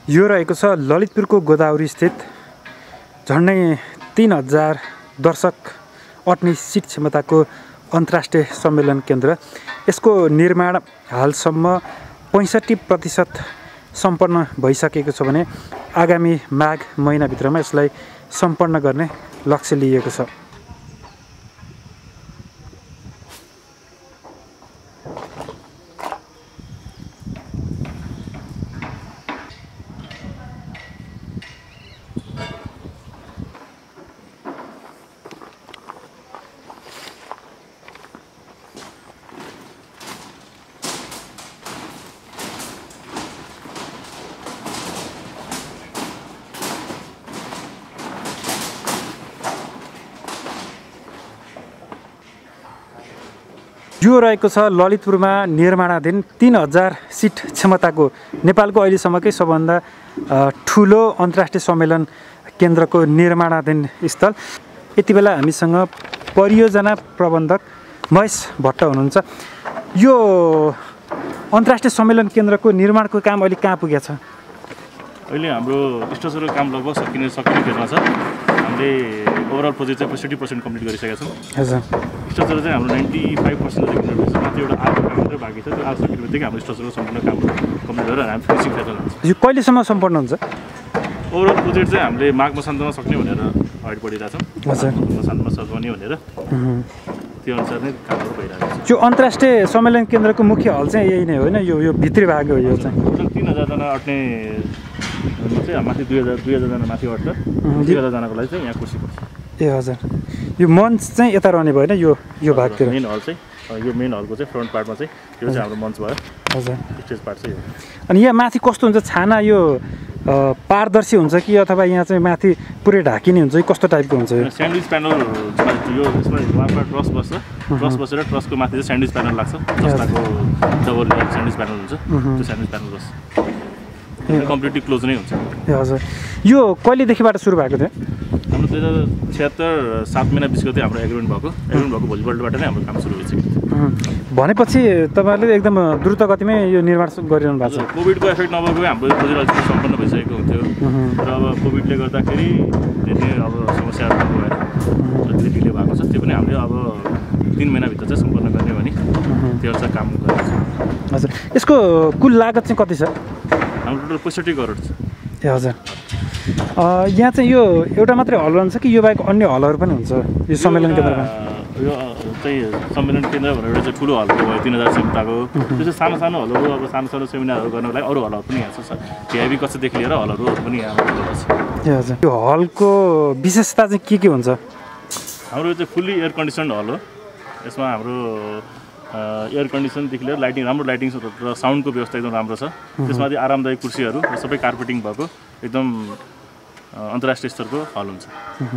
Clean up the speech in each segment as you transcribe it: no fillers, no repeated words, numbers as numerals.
यो रहेको छ ललितपुरको गोदावरी स्थित झन्डै 3000 दर्शक अट्ने सिट क्षमताको अन्तर्राष्ट्रिय सम्मेलन केन्द्र। यसको निर्माण हालसम्म 65% सम्पन्न भइसकेको छ भने आगामी माघ महिनाभित्रमा यसलाई सम्पन्न गर्ने लक्ष्य लिएको छ। यो रहेको छ ललितपुरमा निर्माणाधीन 3000 सिट क्षमताको नेपालको अहिलेसम्मकै सबभन्दा ठुलो अन्तर्राष्ट्रिय सम्मेलन केन्द्रको निर्माणाधीन स्थल। यति बेला हामीसँग परियोजना प्रबन्धक महेश भट्ट हुनुहुन्छ। यो अन्तर्राष्ट्रिय सम्मेलन केन्द्रको निर्माणको काम अहिले कहाँ पुगेको छ? अहिले हाम्रो स्ट्रक्चरको काम लगभग सकिने फेजमा छ। हामीले ओभरअल प्रोजेक्ट चाहिँ 60% कम्प्लिट गरिसकेका छौँ। हजुर, स्ट्रक्चर चाहिँ हाम्रो 95% जति कम्प्लिट भइसक्यो। मात्र एउटा आर्ट काम मात्रै बाँकी छ। त्यो आर्ट सकिएपछि हाम्रो स्ट्रक्चरको सम्पूर्ण काम कम्प्लिट गरेर हामी फिनिसिङ फेजमा जान्छौँ। यो कहिलेसम्म सम्पन्न हुन्छ? ओभरअल प्रोजेक्ट चाहिँ हामीले माघ मसान्तमा सक्ने भनेर अगाडि बढिरहेछौँ। हजुर, मसान्तमा सक्ने भनेर त्यो अनुसार नै कामहरू भइरहेको छ। यो अन्तर्राष्ट्रिय सम्मेलन केन्द्रको मुख्य हल चाहिँ यही नै होइन? यो भित्री भाग हो। यो चाहिँ 3000 जना अट्ने चाहिँ माथि 2000 जना माथि अट्छ। 2000 जनाको लागि चाहिँ यहाँ कुर्सी पर्छ। ए हजुर, यो मञ्च चाहिँ यता रहने भएन? यो भागतिर मेन हल चाहिँ यो मेन हलको चाहिँ फ्रन्ट पार्टमा चाहिँ यो चाहिँ हाम्रो मञ्च भयो। हजुर, स्टेज पार्ट चाहिँ। अनि यहाँ माथि कस्तो हुन्छ? छाना यो पारदर्शी हुन्छ कि अथवा यहाँ चाहिँ माथि पुरै ढाकिने हुन्छ कि कस्तो टाइपको हुन्छ? यो स्यान्डविच प्यानल यो यसमा वहाँबाट ट्रस बस्छ। ट्रस बसेर ट्रसको माथि चाहिँ स्यान्डविच प्यानल लाग्छ। जस्ताको डबल लेयर स्यान्डविच प्यानल हुन्छ। त्यो स्यान्डविच प्यानल बस्छ। कम्प्लिटली क्लोज नै हुन्छ। ए हजुर, यो कहिलेदेखिबाट सुरु भएको थियो? हाम्रो 2076 7 महिना 20 गते हाम्रो एग्रिमेन्ट भएको भोलिपल्टबाट नै हाम्रो काम सुरु भइसक्यो। भनेपछि तपाईँहरूले एकदम द्रुत गतिमै यो निर्माण गरिरहनु भएको छ। कोभिडको एफेक्ट नभएको हाम्रो प्रोजेक्ट अहिले सम्पन्न भइसकेको हुन्थ्यो। र अब कोभिडले गर्दाखेरि धेरै अब समस्याहरू भएर अलिकति डिले भएको छ। त्यो पनि हामीले अब 3 महिनाभित्र चाहिँ सम्पन्न गर्ने भने त्यो अनुसार काम गरेको छ। हजुर, यसको कुल लागत चाहिँ कति छ? हाम्रो टोटल 65 करोड छ। ए हजुर, यहाँ चाहिँ यो एउटा मात्रै हल रहन्छ कि यो बाहेक अन्य हलहरू पनि हुन्छ यो सम्मेलन केन्द्रमा? यो चाहिँ सम्मेलन केन्द्र भनेर एउटा चाहिँ ठुलो हलको भयो 3000 क्षमताको। त्यो चाहिँ सानो हलहरू अब सानो सेमिनारहरू गर्नको लागि अरू हलहरू पनि यहाँ छ। भिआइपी कक्षादेखि लिएर हलहरू पनि यहाँ छ। ए हजुर, यो हलको विशेषता चाहिँ के हुन्छ? हाम्रो चाहिँ फुल्ली एयर कन्डिसन्ड हल हो। यसमा हाम्रो एयर कन्डिसनदेखि लिएर लाइटिङ राम्रो लाइटिङ र साउन्डको व्यवस्था एकदम राम्रो छ। त्यसमाथि आरामदायक कुर्सीहरू र सबै कार्पेटिङ भएको एकदम अन्तर्राष्ट्रिय स्तरको हल हुन्छ।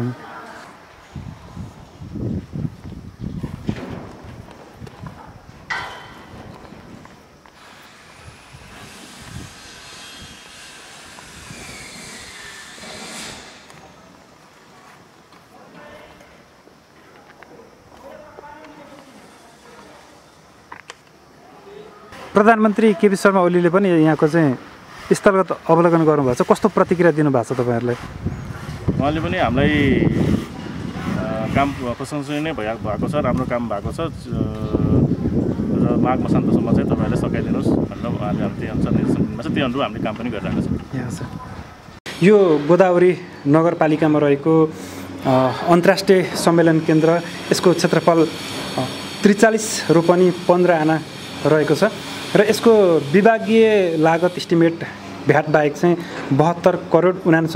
प्रधानमन्त्री केपी शर्मा ओलीले पनि यहाँको चाहिँ स्थलगत अवलोकन गर्नुभएको छ। कस्तो प्रतिक्रिया दिनुभएको छ तपाईँहरूलाई? उहाँले पनि हामीलाई काम प्रशंसनीय नै भएको छ। राम्रो काम भएको छ र माघ मसान्तसम्म चाहिँ तपाईँहरूले सकाइदिनुहोस् भनेर उहाँले त्यही अनुसार निर्देशन दिनुभएको छ। त्यही अनुरूप हामीले काम पनि गरिरहेको छ। यो गोदावरी नगरपालिकामा रहेको अन्तर्राष्ट्रिय सम्मेलन केन्द्र, यसको क्षेत्रफल 43 रोपनी 15 आना रहेको छ र यसको विभागीय लागत इस्टिमेट भ्याट बाहेक चाहिँ 72 करोड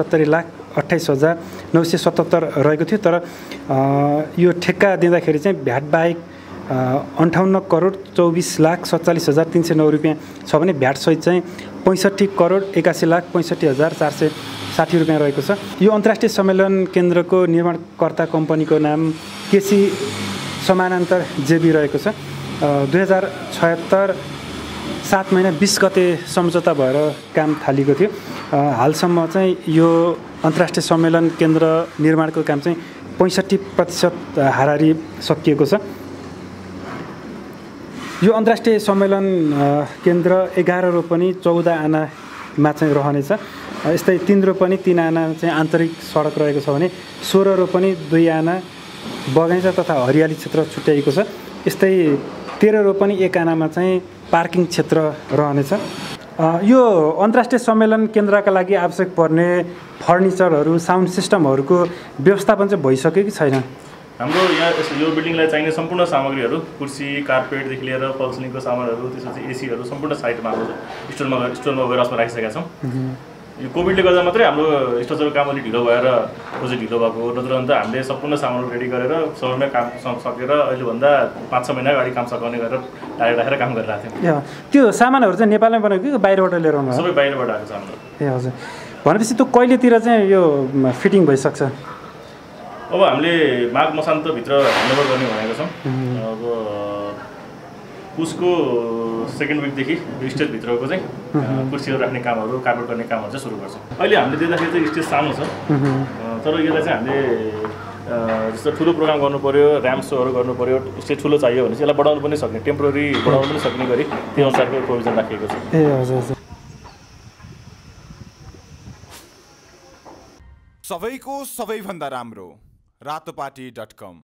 69,28,977 रहेको थियो। तर यो ठेक्का दिँदाखेरि चाहिँ भ्याट बाहेक 58 करोड 24,47,309 रुपियाँ छ भने भ्याट सहित चाहिँ 65 करोड 81,65,460 रुपियाँ रहेको छ। यो अन्तर्राष्ट्रिय सम्मेलन केन्द्रको निर्माणकर्ता कम्पनीको नाम केसी समानान्तर जेबी रहेको छ। 2076 7 महिना 20 गते सम्झौता भएर काम थालेको थियो। हालसम्म चाहिँ यो अन्तर्राष्ट्रिय सम्मेलन केन्द्र निर्माणको काम चाहिँ 65% हाराहारी सकिएको छ। यो अन्तर्राष्ट्रिय सम्मेलन केन्द्र 11 रोपनी 14 आना मा चाहिँ रहनेछ। यस्तै 3 रोपनी 3 आना चाहिँ आन्तरिक सडक रहेको छ भने 16 रोपनी 2 आना बगैँचा तथा हरियाली क्षेत्र छुट्याइएको छ। यस्तै 13 रोपनी 1 आनामा चाहिँ पार्किङ क्षेत्र रहनेछ। यो अन्तर्राष्ट्रिय सम्मेलन केन्द्रका लागि आवश्यक पर्ने फर्निचरहरू साउन्ड सिस्टमहरूको व्यवस्थापन चाहिँ भइसक्यो कि छैन? हाम्रो यहाँ यो बिल्डिङलाई चाहिने सम्पूर्ण सामग्रीहरू कुर्सी कार्पेटदेखि लिएर फल्सिलिङको सामानहरू त्यसपछि एसीहरू सम्पूर्ण साइडमा हाम्रो स्टोरमा वेयरहाउसमा राखिसकेका छौँ। यो कोभिडले गर्दा मात्रै हाम्रो स्ट्रक्चरको काम अलिक ढिलो भएर प्रोजेक्ट ढिलो भएको हो। नत्र भने त हामीले सम्पूर्ण सामानहरू रेडी गरेर समयमै काम सकेर अहिलेभन्दा 5-6 महिना अगाडि काम सकाउने गरेर टायर राखेर काम गरिरहेको थियौँ। त्यो सामानहरू चाहिँ नेपालमै बनाएको कि बाहिरबाट लिएर आउनु? सबै बाहिरबाट आएको सामानहरू। ए हजुर। भनेपछि त्यो कहिलेतिर चाहिँ यो फिटिङ भइसक्छ? अब हामीले माघ मसान्तभित्र ह्यान्डओभर गर्ने भनेको छौँ। अब पुसको सेकेन्ड विकदेखि यो स्टेजभित्रको चाहिँ कुर्सीहरू राख्ने कामहरू कार्पेट गर्ने कामहरू चाहिँ सुरु गर्छौँ। अहिले हामीले देख्दाखेरि चाहिँ स्टेज सानो छ, तर यसलाई चाहिँ हामीले जस्तो ठुलो प्रोग्राम गर्नु पऱ्यो, ऱ्याम्प सोहरू गर्नु पऱ्यो, स्टेज ठुलो चाहियो भने चाहिँ यसलाई बढाउनु पनि सक्ने, टेम्पोररी बढाउनु पनि सक्ने गरी त्यो अनुसारको प्रोभिजन राखिएको छ। ए हजुर हजुर। सबैको सबैभन्दा राम्रो रातोपाटी.com